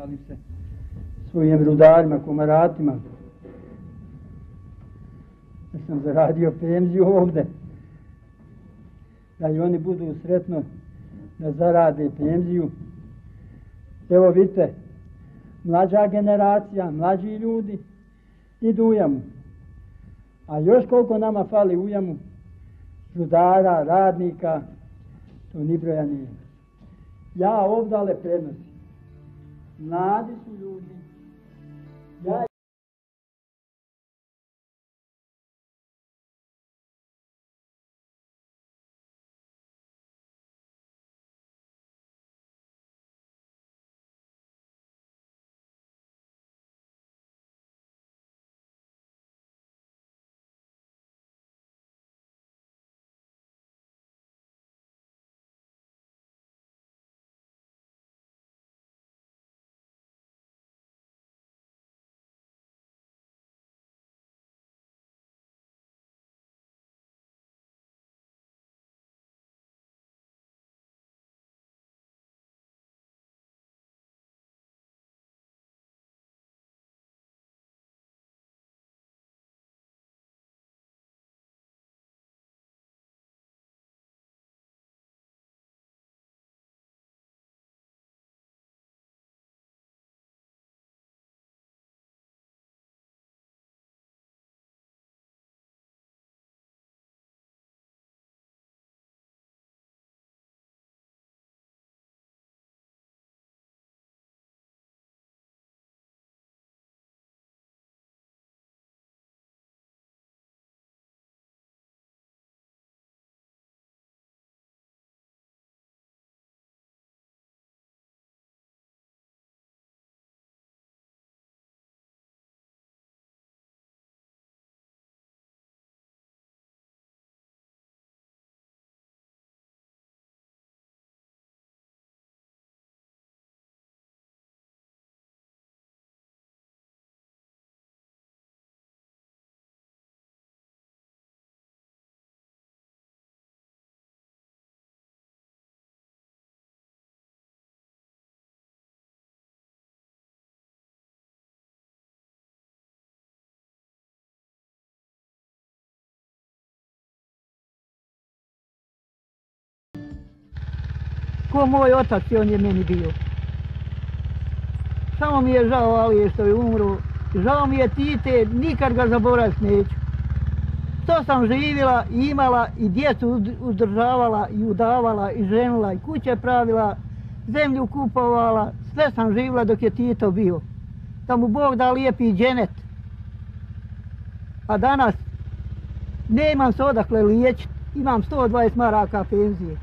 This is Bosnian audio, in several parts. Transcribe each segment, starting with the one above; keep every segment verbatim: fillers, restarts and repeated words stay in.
zahvalim se svojim rudarima, komaratima, da sam zaradio penziju ovdje, da i oni budu sretno da zarade penziju. Evo vidite, mlađa generacija, mlađi ljudi idu u jamu. A još koliko nama fali u jamu, rudara, radnika, to ni broja nije. Ja ovdale prenosim. Mladi su ljudi. Ja ko moj otac, on je meni bio. Samo mi je žao Alije što je umro. Žao mi je Tite, nikad ga zaboraviti neću. To sam živjela i imala i djecu uzdržavala i udavala i ženila i kuće pravila, zemlju kupovala, sve sam živjela dok je Tito bio. Da mu Bog da lijepi dženet. A danas nemam se odakle liječiti, imam sto dvadeset maraka penzije.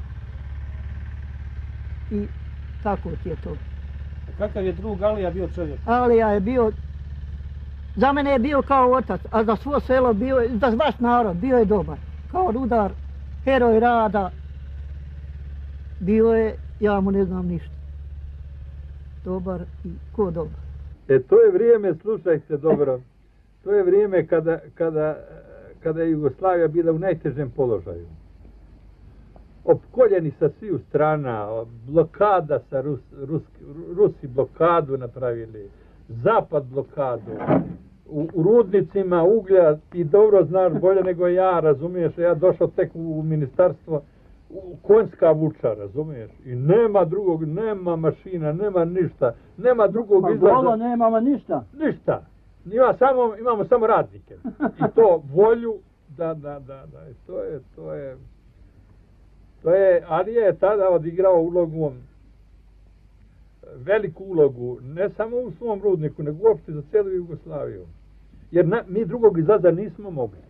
I tako ti je to. A kakav je drug Alija bio čovjek? Alija je bio, za mene je bio kao otac, a za svo selo bio je, za vaš narod bio je dobar. Kao rudar, heroj rada, bio je, ja mu ne znam ništa. Dobar i ko dobar. E to je vrijeme, slušaj se dobro, to je vrijeme kada, kada, kada je Jugoslavija bila u najtežem položaju. Opkoljeni sa sviju strana, blokada sa Rus, Ruski, Rusi blokadu napravili, Zapad blokadu, u, u rudnicima uglja, ti dobro znaš bolje nego ja, razumiješ, ja došao tek u, u ministarstvo, u konjska vuča, razumiješ, i nema drugog, nema mašina, nema ništa, nema drugog pa izlaza. Golo, nemamo ništa. Ništa. Ima samo, imamo samo radnike. I to volju, da, da, da, da, to je, to je, To je, Alija je tada odigrao ulogu, veliku ulogu, ne samo u svom rudniku, nego uopšte za cijelu Jugoslaviju. Jer na, mi drugog izlaza nismo mogli.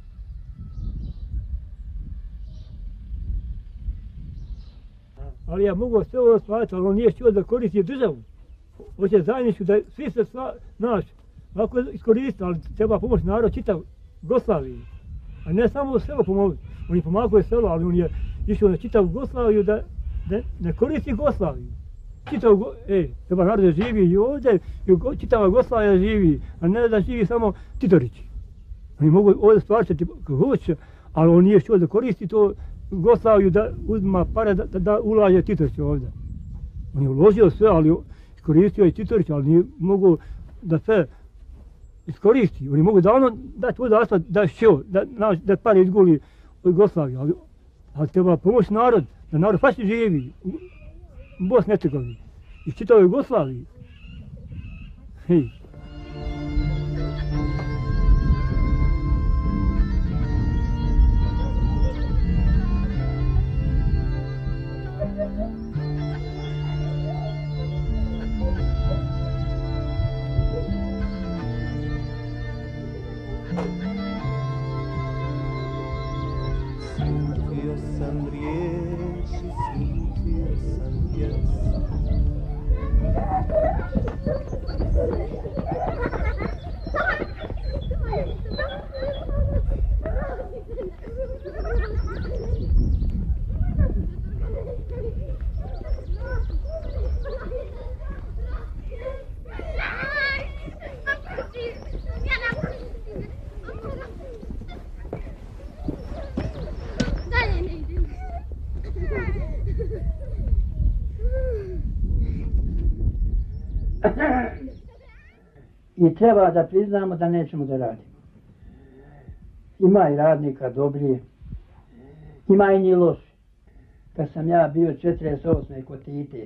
Ali ja mogu sve ovo shvatiti, ali on nije htio da koristi državu. Hoće zajedničku da svi se sva, naš, ovako iskoristiti, ali treba pomoći narod čitav Jugoslaviji. A ne samo selo pomoći. On je pomagao selo, ali on je išao na čitavu Jugoslaviju da ne, ne koristi Jugoslaviju. Čitav, ej, treba narod da živi i ovdje, i čitava Jugoslavija živi, a ne da živi samo Titorići. Oni mogu ovdje stvarčati kako hoće, ali on nije htio da koristi to Jugoslaviju da uzma pare da, da, da ulaže Titorići ovdje. On je uložio sve, ali iskoristio i Titović, ali nije mogu da sve iskoristi. Oni mogu davno dati vodu asfalt, da šio, da, da, da par izguli u Jugoslaviji, ali, ali treba pomoći narod, da narod faši živi u Bosni i Hercegovini i čitavoj Jugoslaviji. Hej. Slutio sam riječi, slutio sam pjesmu. I treba da priznamo da nećemo da radimo. Ima i radnika dobrije, ima i njih loši. Kad sam ja bio četrdeset osme kod Tite,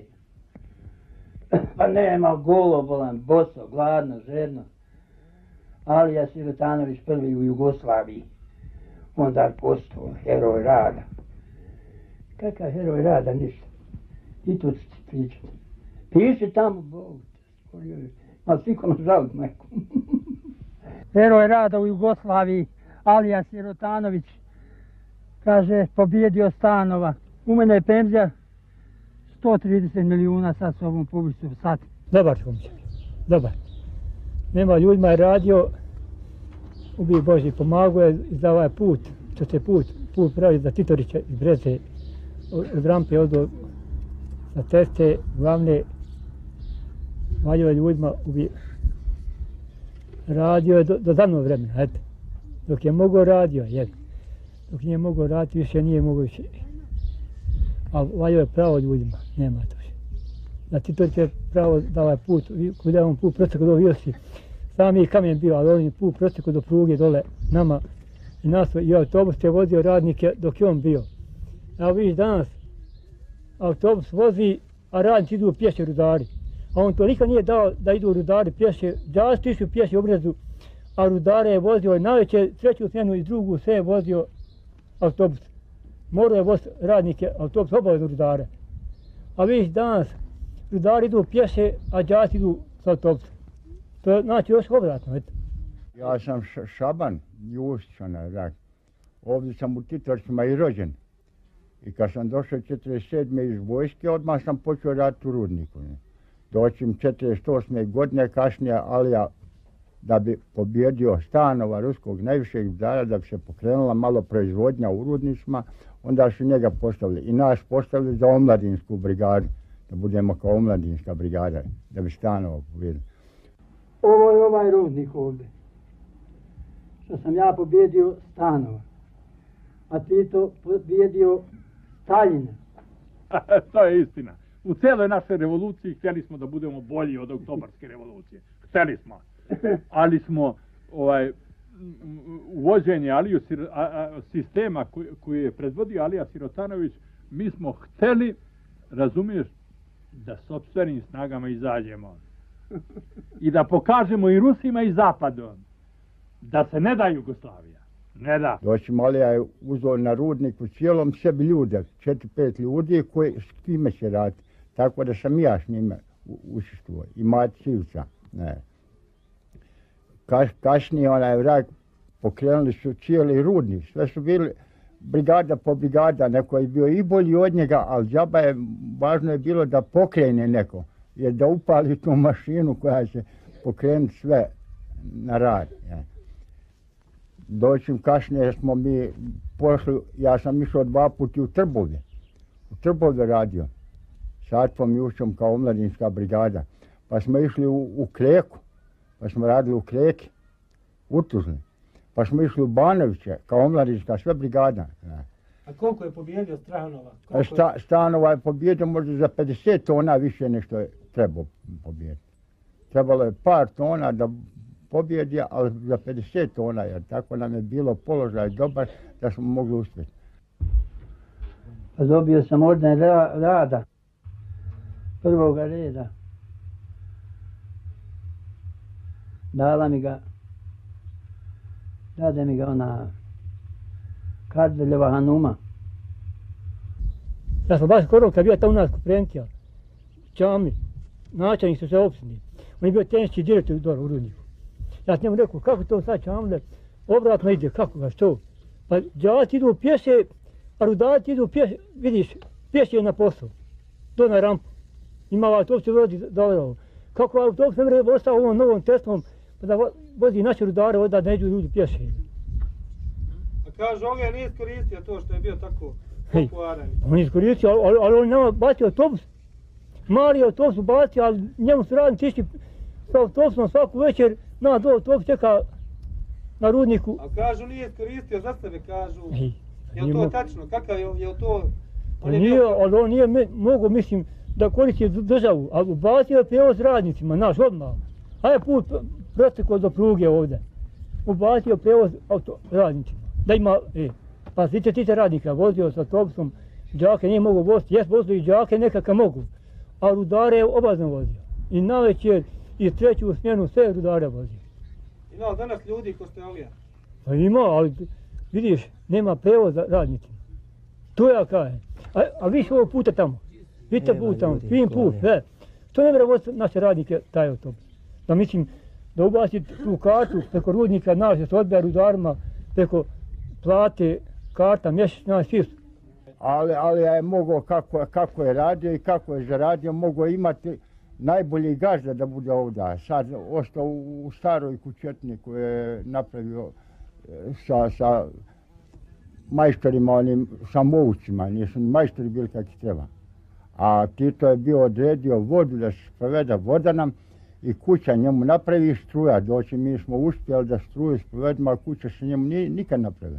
pa nema, golo, bolan, boso, gladno, žedno. Alija Sirotanović prvi u Jugoslaviji, onda postao heroj rada. Kakav heroj rada, ništa. I tu ću ti pričati. Piši tamo, Bog te, ali svikom žal, majko. Heroj rada u Jugoslaviji, Alija Sirotanović, kaže, pobjedio stanova. U mene je penzija sto trideset milijuna sa sobom publicu sad. Dobar čovjek, dobar. Nema ljudima je radio, ubij Boži pomagao je za ovaj put, što se put, put pravi za Titorića iz Breze, od rampe od sa ceste glavne, valjao je ljudima, ubij. Radio je do, do davnog vremena, eto. Dok je mogao radio, jel. Dok nije mogao raditi, više nije mogao više. A valjao je pravo ljudima, nema to više. Da Titorić je pravo da ovaj put, kuda je on put prostekao do Viosi, sami je kamen bio, ali on je put prostekao do pruge dole nama. I nas i autobus je vozio radnike dok je on bio. Evo vidiš danas, autobus vozi, a radnici idu pješe rudari. A on to nikad nije dao da idu rudari pješe, da su išli pješe u Brezu, a rudare je vozio najveće treću smjenu i drugu sve je vozio autobus. Morao je voziti radnike autobus obavezno rudare. A vidiš danas, rudari idu pješe, a đaci idu s autobusom. To je znači još obratno, eto. Ja sam Šaban Justić, onaj rak. Ovdje sam u Titorcima i rođen. I kad sam došao četrdeset sedme iz vojske, odmah sam počeo raditi u rudniku. Doćim četrdeset osme godine kasnije Alija, da bi pobjedio stanova ruskog najvišeg cara, da bi se pokrenula malo proizvodnja u rudnicima, onda su njega postavili i nas postavili za omladinsku brigadu, da budemo kao omladinska brigada, da bi stanova pobjedili. Ovo je ovaj rudnik ovdje, što sam ja pobjedio stanova, a Tito pobjedio Staljina. To je istina. U cijeloj našoj revoluciji htjeli smo da budemo bolji od oktobarske revolucije. Htjeli smo. Ali smo ovaj, uvođenje Aliju, a, a, sistema koji, koji je predvodio Alija Sirotanović, mi smo htjeli, razumiješ, da sopstvenim snagama izađemo. I da pokažemo i Rusima i Zapadom da se ne da Jugoslavija. Ne da. Doćim Alija je uzeo na rudniku cijelom sebi ljude, četiri, pet ljudi koji s kime će raditi. Tako da sam ja s njima učestvovao. I Mati Sivca. Ne. Kaš, kasnije onaj vrag pokrenuli su cijeli rudnik. Sve su bili brigada po brigada. Neko je bio i bolji od njega, ali džaba je, važno je bilo da pokrene neko. Jer da upali tu mašinu koja će pokrenuti sve na rad. Ja. Doćim kasnije smo mi pošli, ja sam išao dva puta u Trbovlje. U Trbovlje radio. S Atvom Jušćom kao omladinska brigada. Pa smo išli u, u Kreku. Pa smo radili u Kreki. U Tuzli. Pa smo išli u Banoviće kao omladinska sve brigada. Ja. A koliko je pobjedio stanova? Sta, stanova je pobjedio možda za pedeset tona više nešto je trebao pobijediti. Trebalo je par tona da pobjedi, ali za pedeset tona, jer tako nam je bilo položaj dobar da smo mogli uspjeti. Pa dobio sam orden ra rada prvoga reda. Dala mi ga, dade mi ga ona Kardeljeva Hanuma. Ja sam baš skoro kad bio tamo u nas Koprentija, Čami, načelnik su se opštine. On je bio tehnički direktor dole u rudniku. Ja sam njemu rekao, kako to sad Čamle obratno ide, kako ga, što? Pa đaci idu pješe, a rudarci idu pješe, vidiš, pješe na posao, do na rampu. Ima autobus vozi dole. Kako autobus ne mre ostao ovom novom Teslom, pa da vozi naše rudare, onda ne idu ljudi pješe. A kažu, on je nije iskoristio to što je bio tako popularan. On je iskoristio, ali, ali on nama bacio autobus. Mali autobus bacio, ali njemu su radnici išli sa autobusom svaku večer, na do autobus čeka na rudniku. A kažu nije iskoristio za sebe, kažu. Ej, je li to tačno? Kakav je, je li to... On nije, bio... ali on nije mogo, mislim, da koristi državu, ali ubacio je prijevoz radnicima, naš odmah. A je put prostekao do pruge ovdje. Ubacio prijevoz auto, radnicima. Da ima, e, pa svi te radnika vozio s autobusom, đake nije mogu voziti, jes vozio i đake nekaka mogu, a rudare je obazno vozio. I na večer, i treću smjenu sve rudare vozio. Ima li danas ljudi ko ste Alija? Pa ima, ali vidiš, nema prevoza radnicima. To ja kažem. A, a viš ovog puta tamo, vidite put tamo, fin put, sve. To ne mre voziti naše radnike taj autobus. Da mislim, da ubaci tu kartu preko rudnika naše se odbija rudarima, preko plate, karta, mjesečna, svi su. Ali, ali je mogao kako, kako je radio i kako je zaradio, mogao imati najbolji gazda da bude ovdje. Sad ostao u, u staroj kućetni koju je napravio sa, sa majstorima, onim samoucima, nisu ni majstori bili kakvi treba. A Tito je bio odredio vodu da se sproveda voda nam i kuća njemu napravi struja. Doći mi smo uspjeli da struju sprovedemo, a kuća se njemu nije nikad napravila.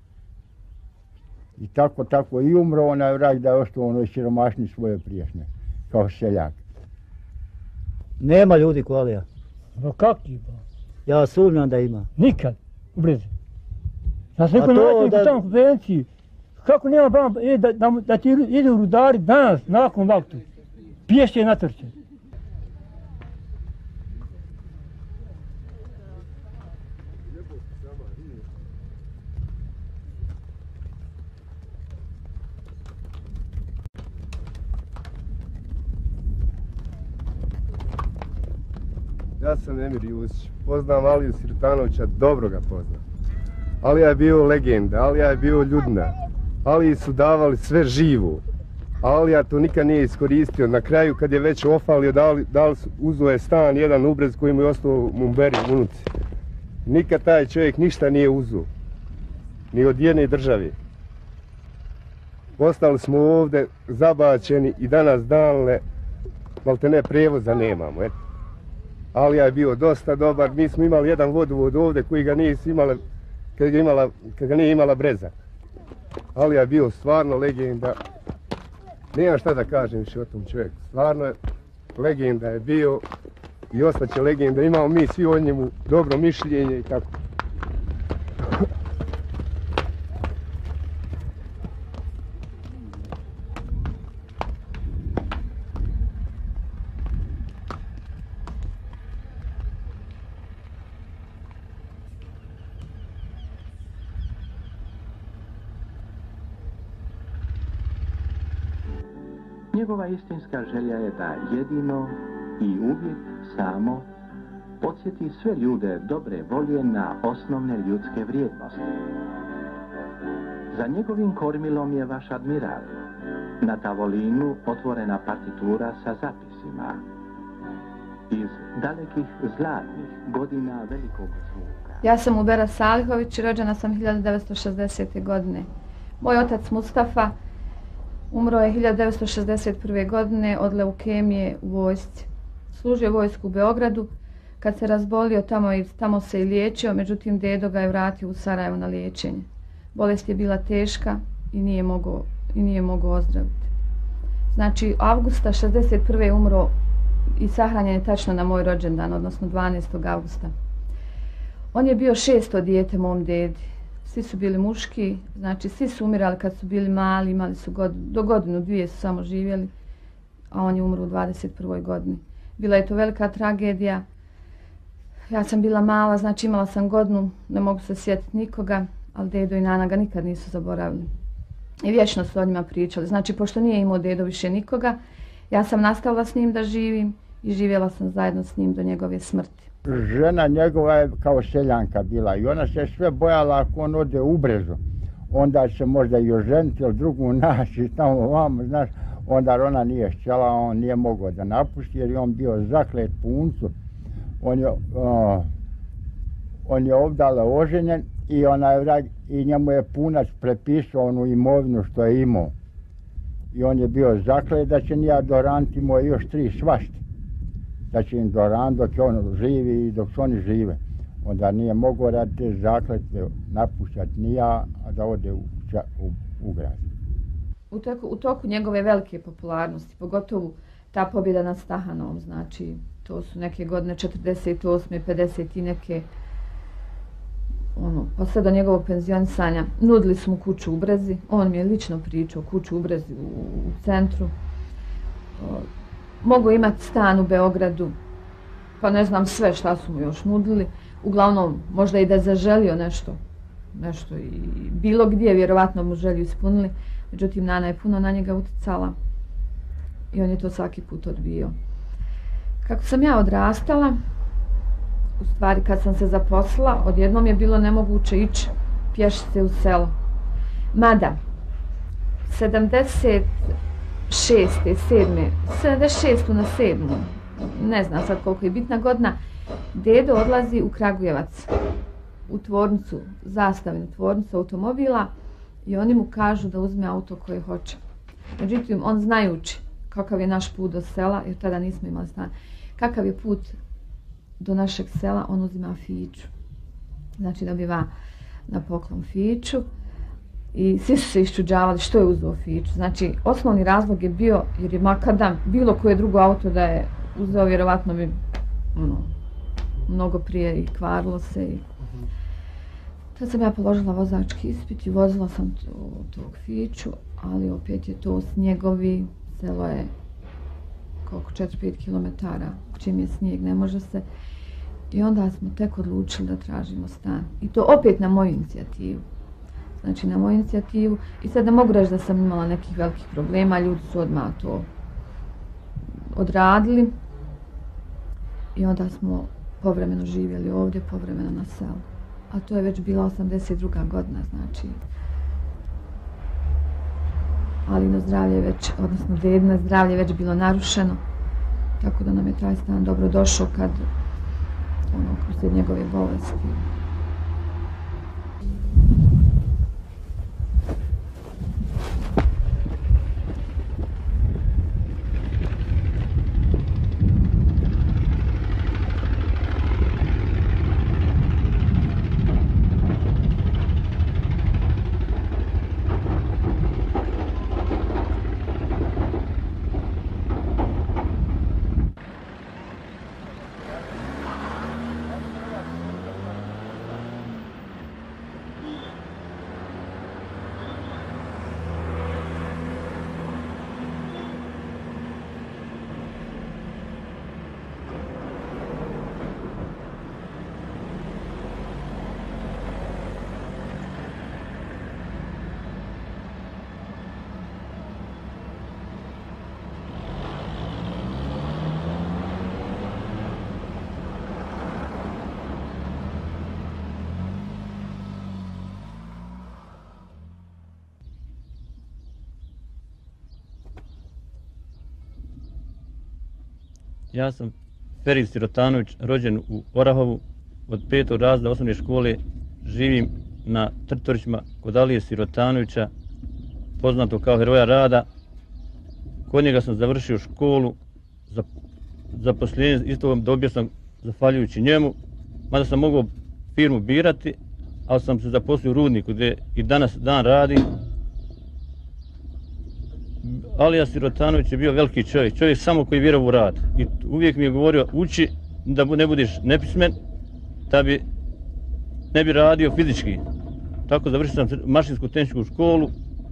I tako, tako i umro onaj vrag da je ostao onoj siromašni svoje prijašnje, kao seljak. Nema ljudi ko Alija. No kakvi ba? Ja sumnjam da ima. Nikad, u Brezi. Ja sam rekao načelniku da... tamo konvenciji, kako nema ba, e, da, da, da ti idu rudari danas, nakon vaktu, pješe na trče. Ja sam Emir Jusić, poznam Aliju Sirtanovića, dobro ga poznam. Alija je bio legenda, Alija je bio ljudna, Aliji su davali sve živo. Alija to nikad nije iskoristio, na kraju kad je već ofalio, dali, dali su, uzo je stan jedan ubrez koji mu je ostao Mumberi unuci. Nikad taj čovjek ništa nije uzo, ni od jedne države. Ostali smo ovdje zabačeni i danas danle, malte ne prijevoza nemamo, eto. Alija je bio dosta dobar, mi smo imali jedan vodovod ovdje koji ga nije imala, kad ga, imala, kad ga nije imala breza. Alija je bio stvarno legenda, nemam šta da kažem više o tom čovjeku, stvarno je legenda je bio i ostaće legenda, imamo mi svi o njemu dobro mišljenje i tako. Njegova istinska želja je da jedino i uvijek samo podsjeti sve ljude dobre volje na osnovne ljudske vrijednosti. Za njegovim kormilom je vaš admiral. Na tavolinu otvorena partitura sa zapisima iz dalekih zlatnih godina velikog zvuka. Ja sam Ubera Salihović, rođena sam hiljadu devetsto šezdesete. godine. Moj otac Mustafa umro je hiljadu devetsto šezdeset prve. godine od leukemije u vojsci. Služio vojsku u Beogradu. Kad se razbolio, tamo, tamo se i liječio, međutim dedo ga je vratio u Sarajevo na liječenje. Bolest je bila teška i nije mogao, i nije mogao ozdraviti. Znači, avgusta šezdeset prve. umro i sahranjen je tačno na moj rođendan, odnosno dvanaestog augusta. On je bio šesto dijete mom dedi. Svi su bili muški, znači svi su umirali kad su bili mali, imali su god, do godinu, dvije su samo živjeli, a on je umro u dvadeset prvoj godini. Bila je to velika tragedija. Ja sam bila mala, znači imala sam godinu, ne mogu se sjetiti nikoga, ali dedo i nana ga nikad nisu zaboravili. I vječno su o njima pričali. Znači, pošto nije imao dedo više nikoga, ja sam nastavila s njim da živim i živjela sam zajedno s njim do njegove smrti. Žena njegova je kao seljanka bila i ona se sve bojala ako on ode u Brezu. Onda će možda i oženiti ili drugu naći tamo vamo, znaš. Onda ona nije htjela, on nije mogao da napusti jer je on bio zaklet puncu. On je, uh, on je ovdale oženjen i, ona je, i njemu je punac prepisao onu imovinu što je imao. I on je bio zaklet da će nija doraniti imao još tri svašti. Da će im doran dok on živi i dok su oni žive. Onda nije mogao raditi te zakletve napuštati nija, a da ode u, u, u grad. U toku, u toku njegove velike popularnosti, pogotovo ta pobjeda nad Stahanovom, znači to su neke godine četrdeset osme, pedeset i neke, ono, pa sve do njegovog penzionisanja, nudili su mu kuću u Brezi, on mi je lično pričao kuću u Brezi u, u centru. O, mogu imati stan u Beogradu, pa ne znam sve šta su mu još nudili, uglavnom možda i da je zaželio nešto, nešto i bilo gdje, vjerovatno mu želju ispunili. Međutim, nana je puno na njega utjecala i on je to svaki put odbio. Kako sam ja odrastala, u stvari kad sam se zaposlila, odjednom je bilo nemoguće ići pješice u selo. Mada, sedamdeset šeste, sedme, sedamdeset šeste na sedmu, ne znam sad koliko je bitna godina, dedo odlazi u Kragujevac, u tvornicu, zastavinu tvornicu automobila, i oni mu kažu da uzme auto koje hoće. Međutim, on znajući kakav je naš put do sela, jer tada nismo imali stan, kakav je put do našeg sela, on uzima fiću. Znači dobiva na poklon fiću i svi su se iščuđavali što je uzeo fiću. Znači, osnovni razlog je bio jer je makadam, bilo koje drugo auto da je uzeo, vjerovatno bi ono, mnogo prije i kvarilo se. I... Tad sam ja položila vozački ispit i vozila sam tog fiću, ali opet je to snjegovi, selo je koliko četiri do pet kilometara, čim je snijeg ne može se. I onda smo tek odlučili da tražimo stan. I to opet na moju inicijativu. Znači na moju inicijativu. I sad ne mogu reći da sam imala nekih velikih problema, ljudi su odmah to odradili. I onda smo povremeno živjeli ovdje, povremeno na selu. A to je već bila osamdeset druga godina, znači. Alino zdravlje već, odnosno dedino zdravlje već bilo narušeno. Tako da nam je taj stan dobro došao kad, ono, uslijed njegove bolesti. Ja sam Ferit Sirotanović, rođen u Orahovu, od petog razreda osnovne škole živim na Trtorićima kod Alije Sirotanovića, poznato kao heroja rada. Kod njega sam završio školu, zaposlenje isto dobio sam zahvaljujući njemu, mada sam mogao firmu birati, ali sam se zaposlio u rudniku gdje i danas dan radi. Alija Sirotanović je bio veliki čovjek, čovjek samo koji vjerovao u rad. I uvijek mi je govorio, uči da ne budeš nepismen, da bi ne bi radio fizički. Tako završio sam mašinsku tehničku školu.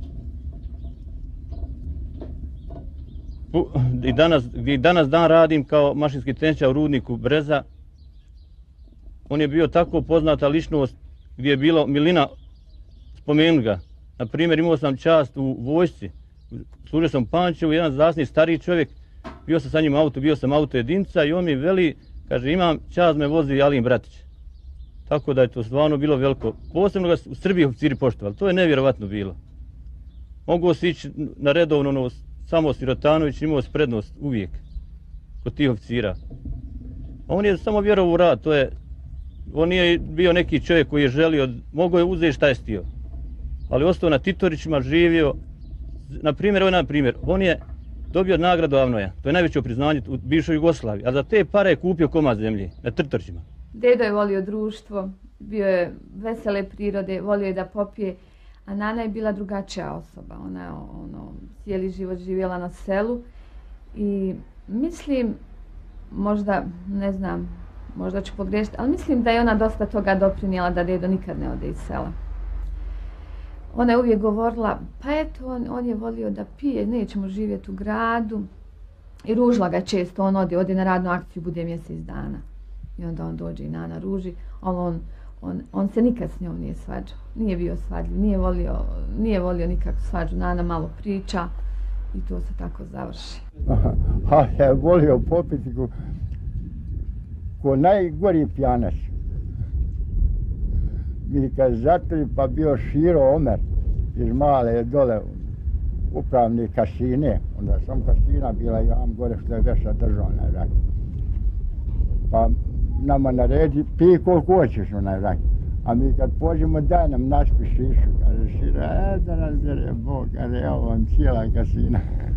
I danas, gdje danas dan radim kao mašinski tehničar u rudniku Breza. On je bio tako poznata ličnost gdje je bilo milina spomenuti ga. Na primjer, imao sam čast u vojsci. Služio sam u Pančevu, jedan zasni stariji čovjek, bio sam sa njim auto, bio sam auto jedinca i on mi veli, kaže, imam čast me vozi Alin Bratić. Tako da je to stvarno bilo veliko. Posebno ga u Srbiji oficiri poštovali, to je nevjerovatno bilo. Mogu se ići na redovno, ono, samo Sirotanović imao prednost uvijek kod tih oficira. On je samo vjerovao u rad, to je, on nije bio neki čovjek koji je želio, mogao je uzeti šta je stio. Ali ostao na Titorićima, živio. Na primjer, ovaj na primjer, on je dobio nagradu Avnoja, to je najveće priznanje u bivšoj Jugoslaviji, a za te pare je kupio komad zemlje na Trtorićima. Dedo je volio društvo, bio je vesele prirode, volio je da popije, a Nana je bila drugačija osoba. Ona je ono, cijeli život živjela na selu i mislim, možda, ne znam, možda ću pogriješiti, ali mislim da je ona dosta toga doprinijela da dedo nikad ne ode iz sela. Ona je uvijek govorila, pa eto, on, on je volio da pije, nećemo živjeti u gradu. I ružila ga često, on ode, ode na radnu akciju, bude mjesec dana. I onda on dođe i Nana ruži, ali on, on, on se nikad s njom nije svađao. Nije bio svadljiv, nije volio, nije volio nikakvu svađu. Nana malo priča i to se tako završi. A je volio popiti ko, ko najgori pjanac. Mi kad zatri pa bio Širo Omer iz Male dole upravni kasine, onda sam kasina bila i vam gore što je veša državna rak. Pa nama naredi, pij koliko hoćeš onaj rak. A mi kad pođemo daj nam našpi šišu, kaže Širo, e da nas dere Bog, kaže evo vam cijela kasina.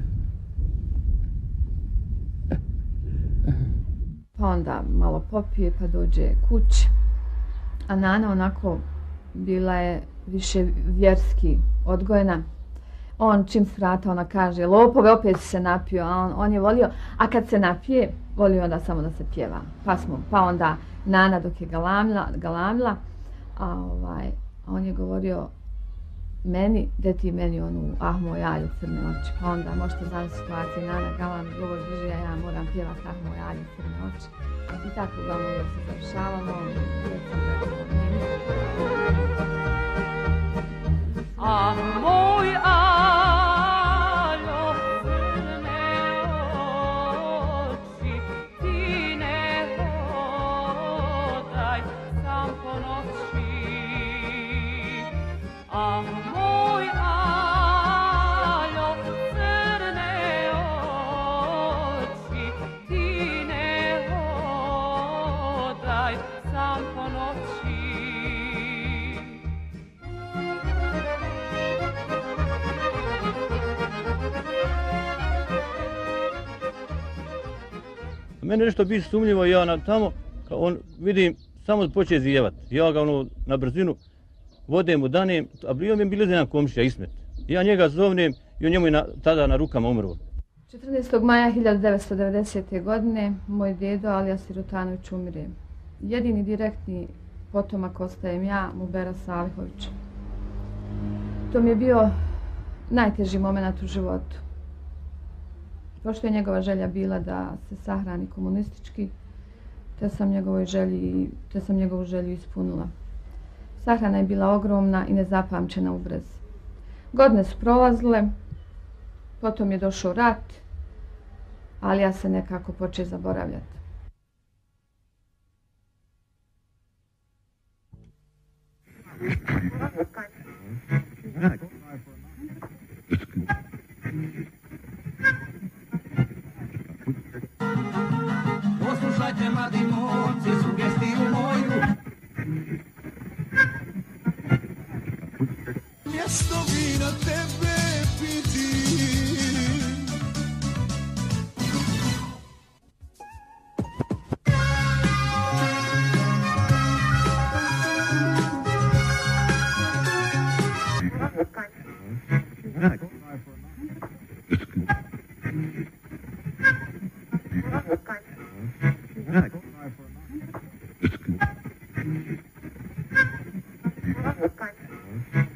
Pa onda malo popije pa dođe kući. A Nana onako bila je više vjerski odgojena. On čim s vrata ona kaže, lopove opet se napio, a on, on je volio, a kad se napije, volio onda samo da se pjeva. Pa, smo, pa onda Nana dok je galamila, galamila a, ovaj, a on je govorio meni, de ti meni onu ah moj alju crne oči. Pa onda možete znam situaciju, Nana galam, govor drži, a ja moram pjevati ah moj alju crne oči. I tako uglavnom uvijek se završavamo. Ah moj aljo crne oči, ti ne hodaj sam po noći. Ah moj aljo crne oči, ti ne hodaj sam po noći. Meni nešto bi sumnjivo, ja na tamo, on vidim, samo počeo zijevat. Ja ga ono na brzinu vodem u danem, a bio mi je bilo jedan komšija, Ismet. Ja njega zovnem i on njemu je na, tada na rukama umro. četrnaestog maja hiljadu devetsto devedesete. godine moj dedo Alija Sirotanović umire. Jedini direktni potomak ostajem ja, Mubera Salihović. To mi je bio najteži moment u životu. Pošto je njegova želja bila da se sahrani komunistički, te sam njegovoj želji, te sam njegovu želju ispunila. Sahrana je bila ogromna i nezapamćena u Brezi. Godine su prolazile, potom je došao rat, ali ja se nekako počeo zaboravljati. Poslušajte mladi momci sugestiju moju. Mjesto bi na tebe piti. Hvala.